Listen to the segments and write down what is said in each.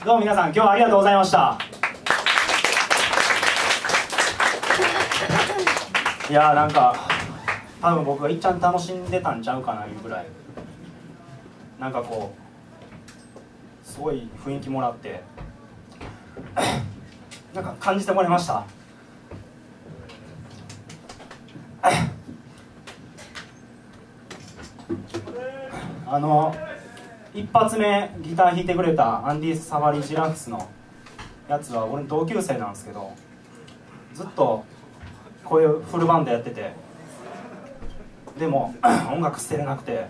どうも皆さん今日はありがとうございました。いやーなんか多分僕がいっちゃん楽しんでたんちゃうかないうぐらいなんかこうすごい雰囲気もらってなんか感じてもらいました。一発目ギター弾いてくれたアンディ・サファリ・ジラフスのやつは俺の同級生なんですけど、ずっとこういうフルバンドやってて、でも音楽捨てれなくて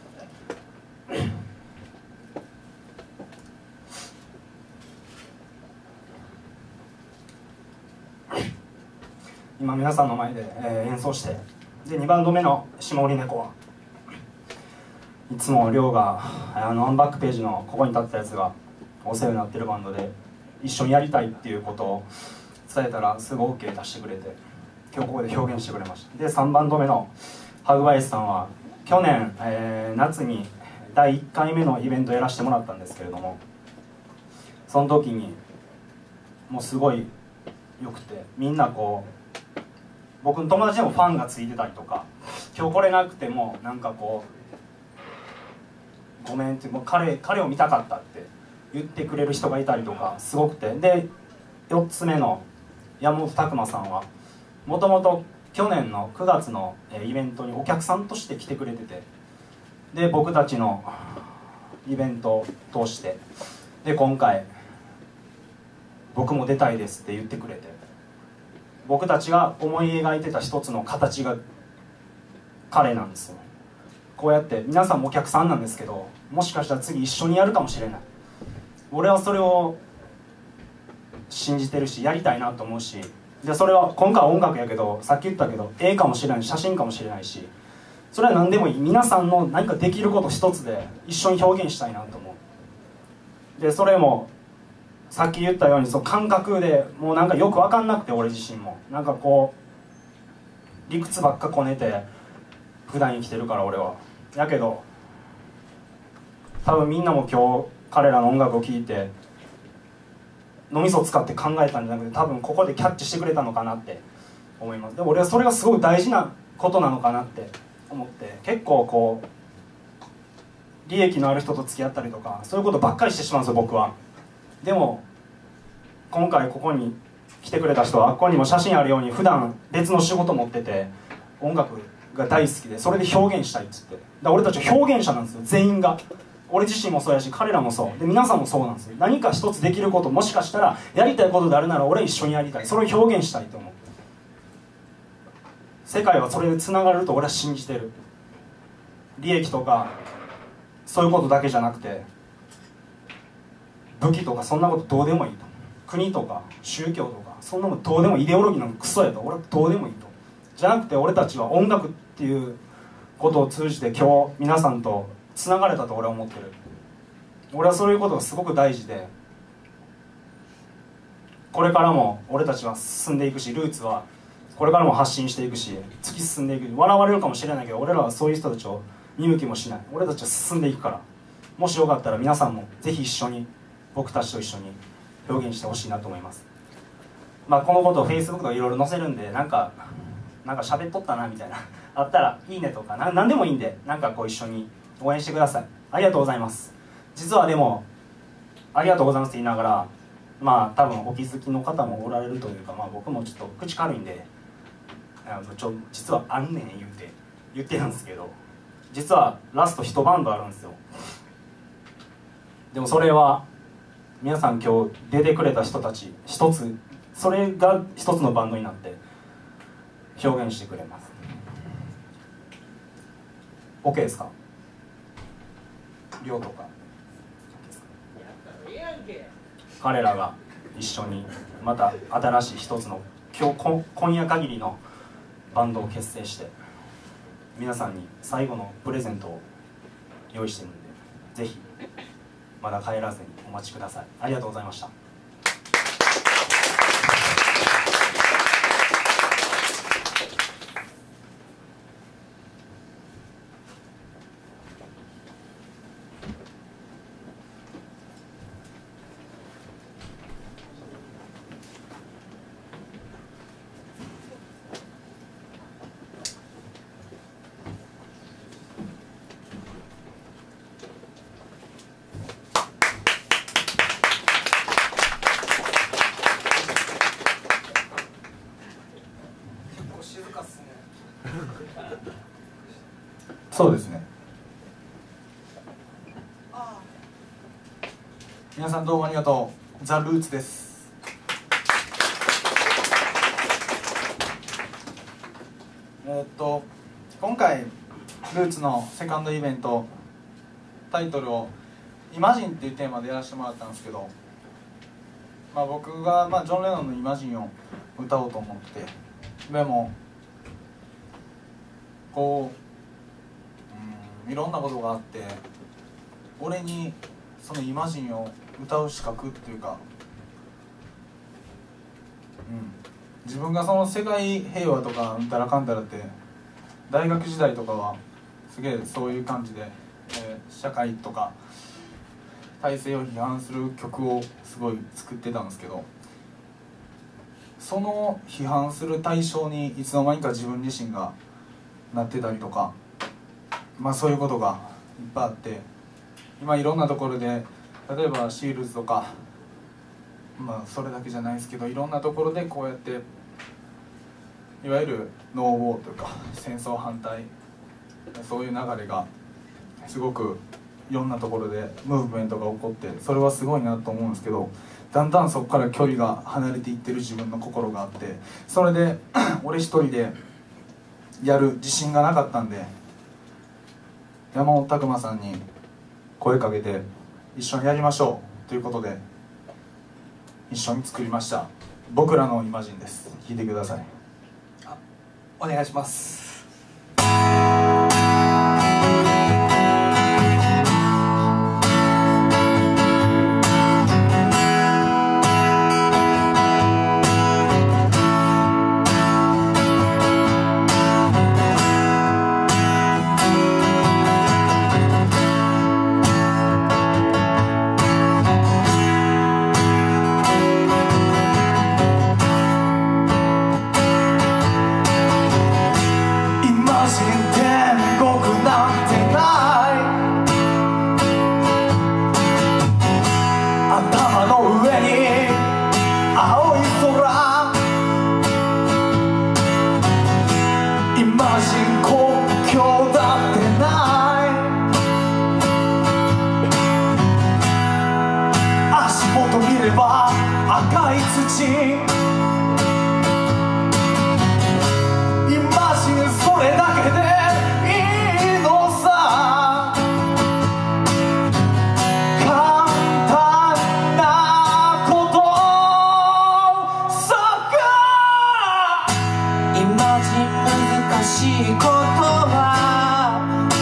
今皆さんの前で、演奏して、で2バンド目の下降り猫はいつも亮がアンバックページのここに立ったやつがお世話になってるバンドで一緒にやりたいっていうことを伝えたらすぐ OK 出してくれて、今日ここで表現してくれました。で3バンド目のハグバイスさんは去年、夏に第1回目のイベントやらせてもらったんですけれども、その時にもうすごいよくて、みんなこう僕の友達でもファンがついてたりとか、今日来れなくてもなんかこうごめんってもう彼を見たかったって言ってくれる人がいたりとかすごくて、で4つ目の山本拓磨さんはもともと去年の9月のイベントにお客さんとして来てくれてて、で僕たちのイベントを通してで今回僕も出たいですって言ってくれて、僕たちが思い描いてた一つの形が彼なんですよ。こうやって皆さんもお客さんなんですけど、もしかしたら次一緒にやるかもしれない。俺はそれを信じてるしやりたいなと思うし、でそれは今回は音楽やけど、さっき言ったけど絵かもしれないし写真かもしれないし、それは何でもいい。皆さんの何かできること一つで一緒に表現したいなと思う。でそれもさっき言ったようにその感覚でもうなんかよく分かんなくて、俺自身もなんかこう理屈ばっかこねて普段生きてるから俺は。やけど多分みんなも今日彼らの音楽を聴いて脳みそを使って考えたんじゃなくて、多分ここでキャッチしてくれたのかなって思います。で俺はそれがすごい大事なことなのかなって思って、結構こう利益のある人と付き合ったりとかそういうことばっかりしてしまうんですよ僕は。でも今回ここに来てくれた人は、ここにも写真あるように普段別の仕事持ってて音楽が大好きでそれで表現したいっつって、だから俺たちは表現者なんですよ全員が。俺自身もそうやし彼らもそうで皆さんもそうなんですよ。何か一つできること、もしかしたらやりたいことであるなら俺は一緒にやりたい、それを表現したいと思う。世界はそれでつながると俺は信じてる。利益とかそういうことだけじゃなくて武器とかそんなことどうでもいいと、国とか宗教とかそんなもんどうでもいい、イデオロギーなんかクソやと俺はどうでもいいと。じゃなくて俺たちは音楽っていうことを通じて今日皆さんとつながれたと俺は思ってる。俺はそういうことがすごく大事で、これからも俺たちは進んでいくし、ルーツはこれからも発信していくし突き進んでいく。笑われるかもしれないけど俺らはそういう人たちを見向きもしない。俺たちは進んでいくから、もしよかったら皆さんもぜひ一緒に僕たちと一緒に表現してほしいなと思います。まあこのことを Facebook とかいろいろ載せるんで、なんか喋っとったなみたいなあったらいいねとか何でもいいんで、なんかこう一緒に応援してください。ありがとうございます。実はでもありがとうございますって言いながら、まあ多分お気づきの方もおられるというか、まあ僕もちょっと口軽いんで実はあんねん言ってるんですけど、実はラスト一バンドあるんですよ。でもそれは皆さん今日出てくれた人たち一つ、それが一つのバンドになって表現してくれます。 OK ですか？亮とか彼らが一緒にまた新しい一つの今夜限りのバンドを結成して皆さんに最後のプレゼントを用意してるんで、ぜひまだ帰らずにお待ちください。ありがとうございました。 そうですね。皆さんどうもありがとう。ザ・ルーツです。今回ルーツのセカンドイベント、タイトルを「イマジン」っていうテーマでやらせてもらったんですけど、僕が、ジョン・レノンの「イマジン」を歌おうと思って、でもこういろんなことがあって、俺にその「イマジン」を歌う資格っていうか、自分がその世界平和とかうんたらかんたらって、大学時代とかはすげえそういう感じで、社会とか体制を批判する曲をすごい作ってたんですけど、その批判する対象にいつの間にか自分自身がなってたりとか、そういうことがいっぱいあって、今いろんなところで、例えばシールズとか、それだけじゃないですけど、いろんなところでこうやっていわゆるノーウォーというか戦争反対、そういう流れがすごくいろんなところでムーブメントが起こって、それはすごいなと思うんですけど、だんだんそこから距離が離れていってる自分の心があって、それで俺一人でやる自信がなかったんで、山本拓磨さんに声かけて一緒にやりましょうということで一緒に作りました。僕らのイマジンです。聴いてください。 お願いします。赤い土、イマジンそれだけでいいのさ。簡単なことさか、イマジン難しいことは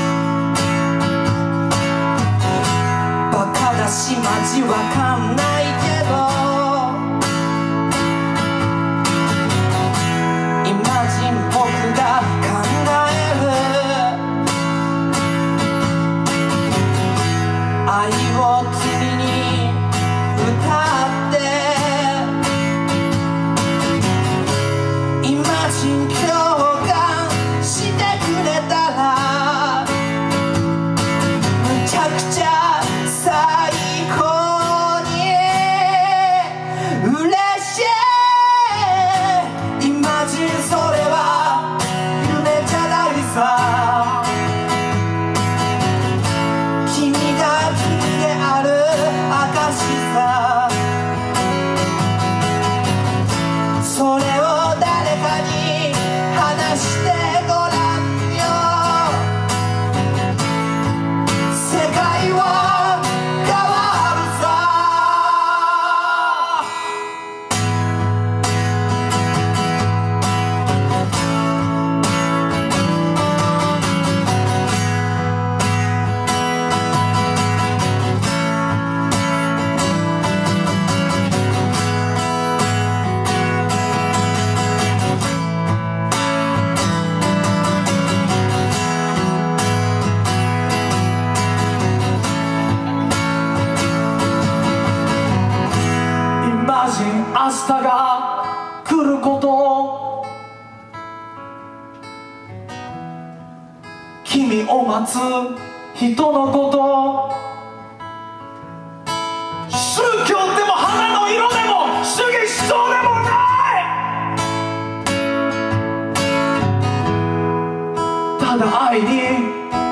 バカだしマジわかんないけど、明日が来ること、君を待つ人のこと、宗教でも花の色でも主義主張でもない、ただ愛に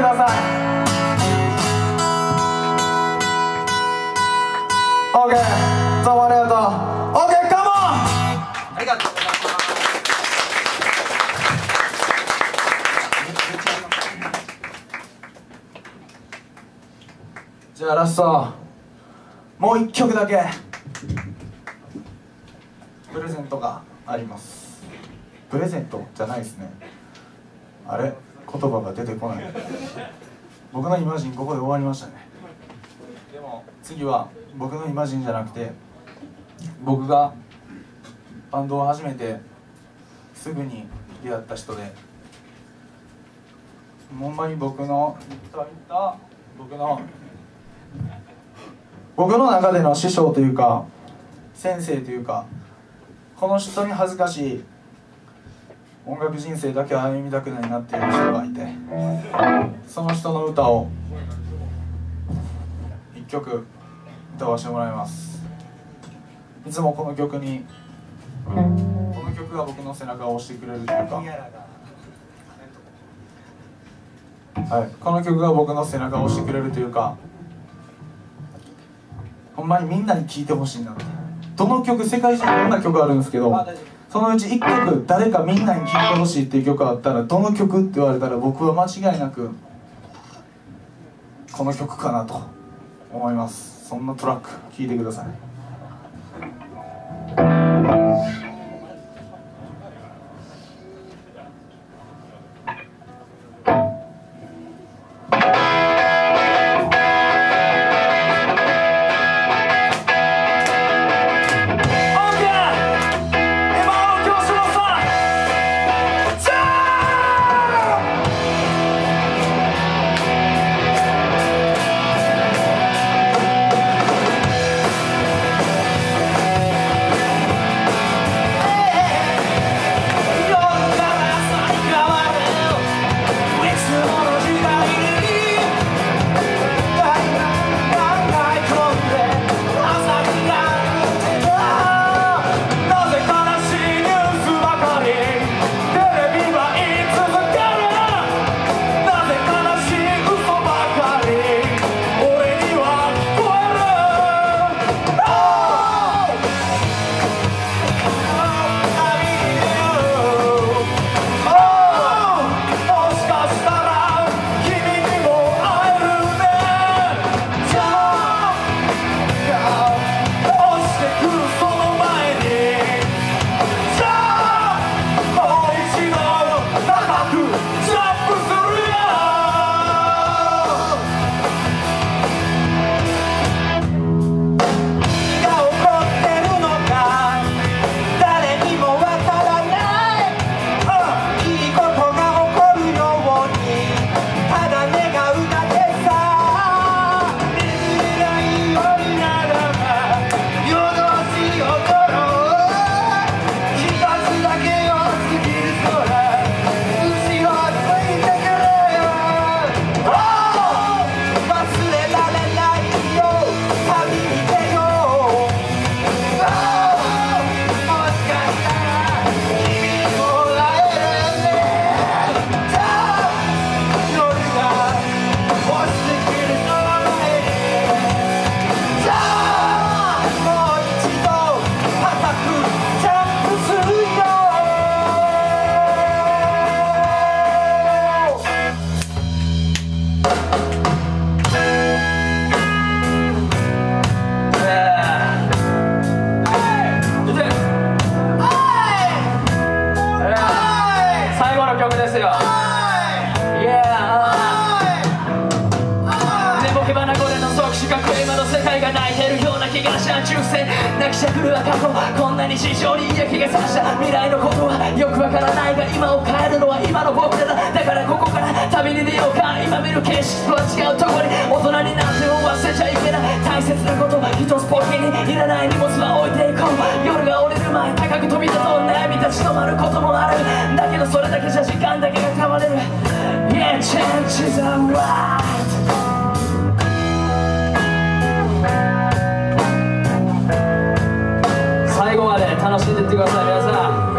ださい。 OK、 どうもありがとう。 OK、 カモン。 ありがとうございます。 じゃあラストもう一曲だけプレゼントがあります。プレゼントじゃないですね。あれ、言葉が出てこない。僕のイマジンここで終わりましたね。でも次は僕のイマジンじゃなくて、僕がバンドを始めてすぐに出会った人で、ほんまに僕の中での師匠というか先生というか、この人に恥ずかしい音楽人生だけは歩みたくないなっていう人がいて、その人の歌を1曲歌わせてもらいます。いつもこの曲が僕の背中を押してくれるというか、はい、この曲が僕の背中を押してくれるというか、ほんまにみんなに聴いてほしいなって。どの曲、世界中いろんな曲あるんですけど、そのうち1曲誰かみんなに聴いてほしいっていう曲があったら、どの曲って言われたら僕は間違いなくこの曲かなと思います。そんなトラック聴いてください。 泣きしゃくるは過去、こんなに地上に嫌気がさした未来のことはよくわからないが、今を変えるのは今の僕らだ。だからここから旅に出ようか。今見る景色とは違うところに、大人になっても忘れちゃいけない大切なこと、一つポッケにいらない荷物は置いていこう。夜が降りる前高く飛び立とう。悩み立ち止まることもある。だけどそれだけじゃ時間だけが変われる。 Yeah, chances are right。最後まで楽しんでいってください皆さん。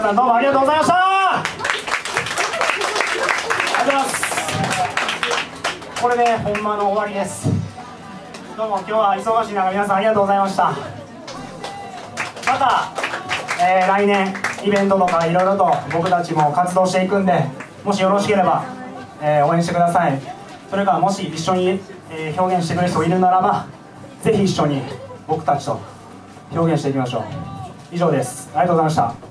さんどうもありがとうございました。ありがとうございます。これで本番の終わりです。どうも今日は忙しい中皆さんありがとうございました。また、来年イベントとかいろいろと僕たちも活動していくんで、もしよろしければ、応援してください。それからもし一緒に、表現してくれる人いるならばぜひ一緒に僕たちと表現していきましょう。以上です。ありがとうございました。